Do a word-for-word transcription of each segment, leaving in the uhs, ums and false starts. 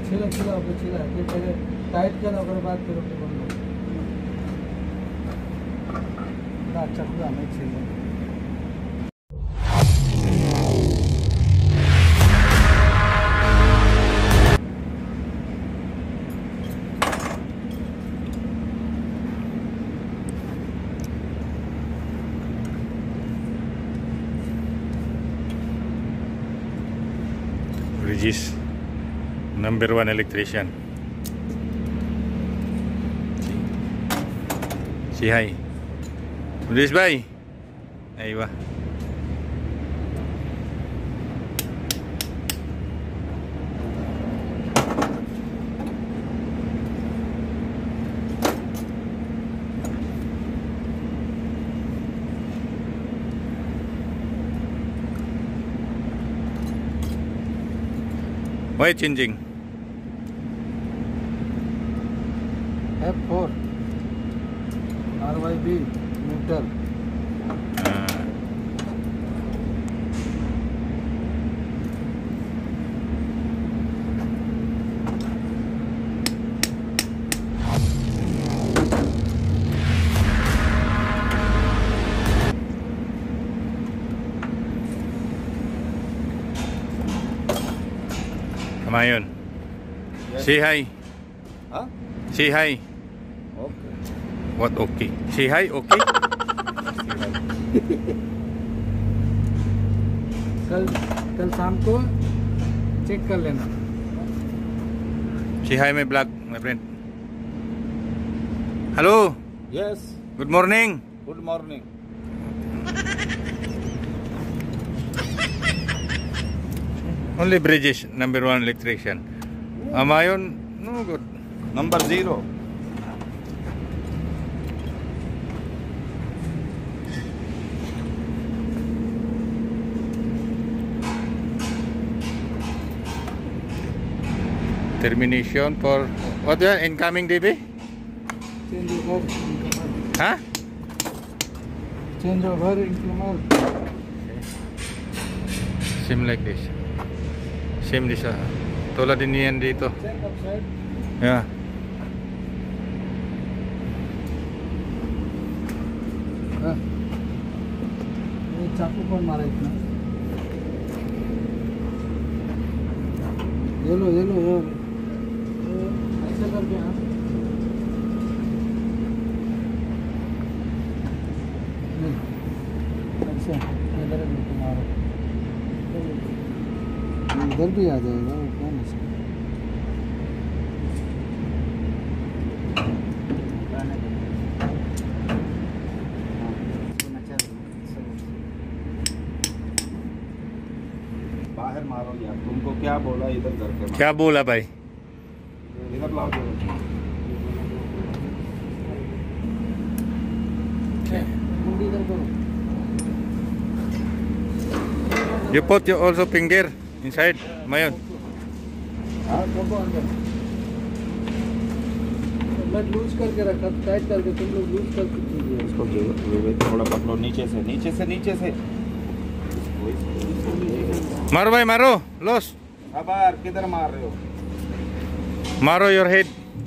छिला छिला पे छिला फिर पहले टाइट कर ओकर बाद फिर ओके बंद ना चक्का में छिला Regis, number one electrician. Say hi. Regis bhai. Aywa. Why changing? F four R Y B neutral. Uh, Kamayon. Yes. Say hi. Huh? Say hi. Okay. What okay? Say hi, okay? कल कल शाम को चेक कर लेना. Say hi, my black, my friend. Hello. Yes. Good morning. Good morning. Only Bridges, number one electrician. Amayon, no good. Number zero. Termination for what? The incoming D B? Change over income. Huh? Change over income. Same like this. Same this. Uh, tulad din yan dito. Check upside. Yeah. हाँ. ये चाकू कौन मारा इतना? ये लो ये लो ये ऐसे करके हाँ. नहीं. ऐसे इधर भी मारो. इधर भी आ जाएगा कौन है इसका? बाहर मारो यार. तुमको क्या बोला इधर करके मारो. क्या बोला भाई? इधर लाओ. मुंडी इधर करो. You put your also finger inside, Mayon. हाँ रखो अंदर. मैं लूज करके रखा टाइट करके तुम लोग लूज करके कीजिए. इसको थोड़ा पकड़ो नीचे से नीचे से नीचे से. Maro bhai, maro. Los. अब यार किधर मार रहे हो? Maro your head.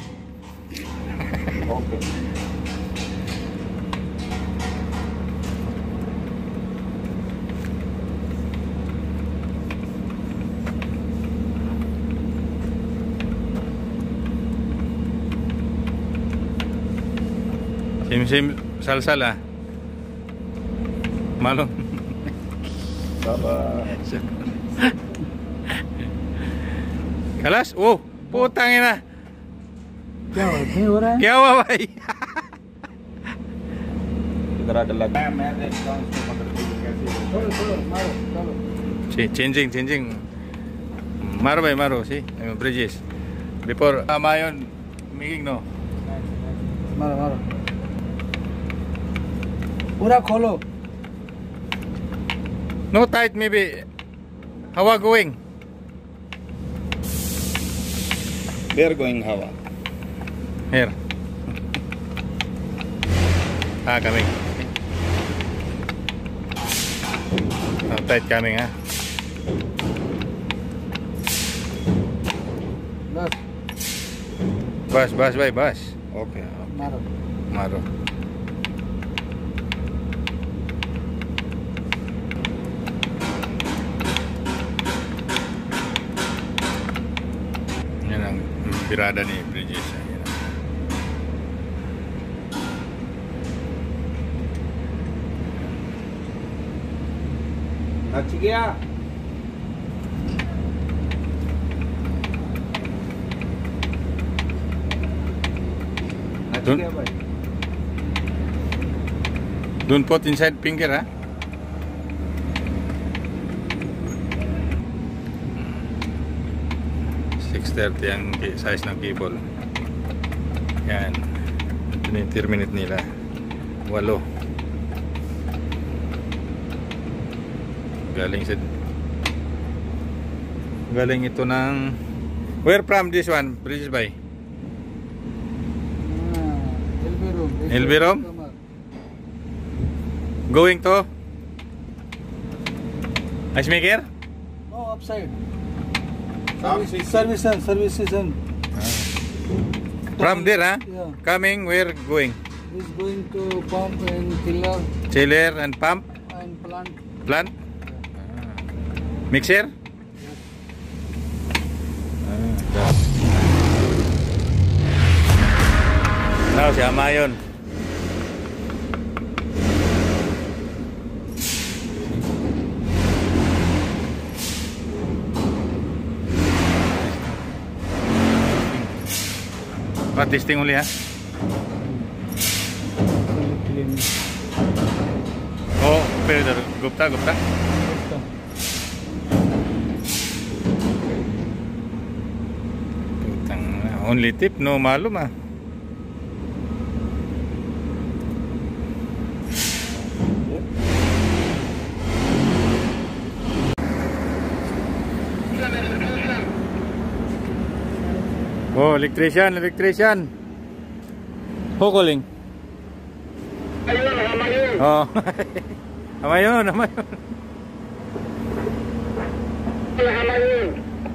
Okay. Sim sim salsa lah. Malo. Kalas? Oh, putang ina. क्या नहीं हो रहा है? क्या हुआ भाई? इधर आकर लगा. मैं देखता हूँ इसको पकड़ के कैसे. छोड़ो छोड़ो मारो चलो. Si, changing, changing. Maro bhai, maro, si. Bridges. Before uh, Mayon making no. मारो मारो. पूरा खोलो. No tight maybe. Hawa going. Where going Hawa? Here. Ah, coming. Oh, tight coming, huh? Bas. Bas, bas, bay, bas. Okay. Maro. Maro. Yan ang birada ni Bridges. Yan. नच गया नच Dun- गया भाई Don't put inside finger, ha? six thirty ang ki- size ng cable. Yan. Ito na yung terminate nila. Walo. Galing sa galing ito ng where from this one? Bridges by Ah, L B room. L B room? going to ice maker? No, upside. South Service, City. service and service season. From there, ha? Yeah. Coming, where going? He's going to pump and chiller Chiller and pump? and plant. Plant? Mixer? Now, si Ama yun. Pa-testing uli, ha? Clean. Oh, pero gupta, gupta. Putang, only tip, no malum, ah. Oh, electrician, electrician. Who calling? Ayun, hama yun. Oh. Ama yun, ama yun. हमा yun.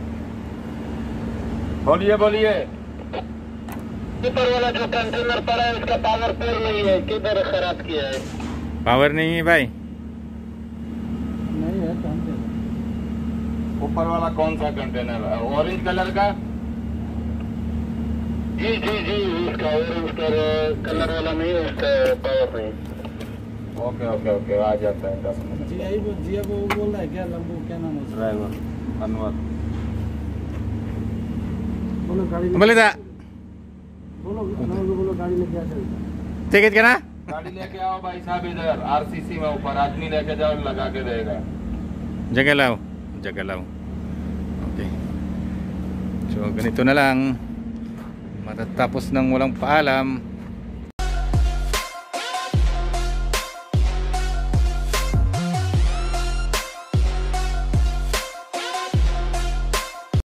बोलिए बोलिए ऊपर वाला जो कंटेनर पड़ा है उसका पावर पूर नहीं है, किधर खराब किया है? Power नहीं है भाई. नहीं है कहाँ पे? ऊपर वाला कौन सा कंटेनर ऑरेंज कलर का जी जी जी उसका और उसका कलर वाला नहीं है, उसका पावर नहीं. ओके ओके ओके आ जाता है दस मिनट जी आई वो जी वो बोल रहा है क्या लंबू क्या नाम है उसका? ड्राइवर अनवर बोलो गाड़ी ले- Balita. बोलो अनवर को बोलो गाड़ी लेके आ जाएगा. Ticket ka na? गाड़ी लेके आओ भाई साहब इधर आरसीसी में ऊपर आदमी लेके जाओ लगा के देगा Jagalaw. Jagalaw. Okay. So, ganito na lang. Matatapos ng walang paalam.